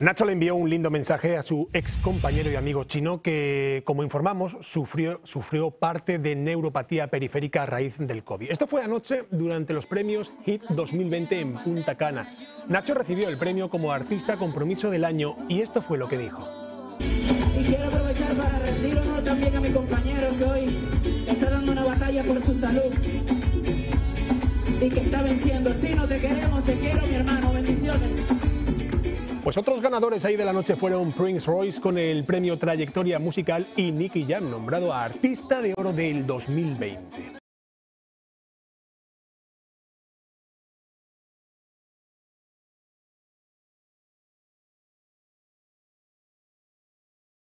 Nacho le envió un lindo mensaje a su ex compañero y amigo Chino que, como informamos, sufrió parte de neuropatía periférica a raíz del COVID. Esto fue anoche durante los premios HIT 2020 en Punta Cana. Nacho recibió el premio como Artista Compromiso del Año y esto fue lo que dijo. Y quiero aprovechar para rendir honor también a mi compañero que hoy está dando una batalla por su salud y que está venciendo. Chino, te queremos, te quiero, mi hermano. Bendiciones. Pues otros ganadores ahí de la noche fueron Prince Royce con el premio Trayectoria Musical y Nicky Jam, nombrado Artista de Oro del 2020.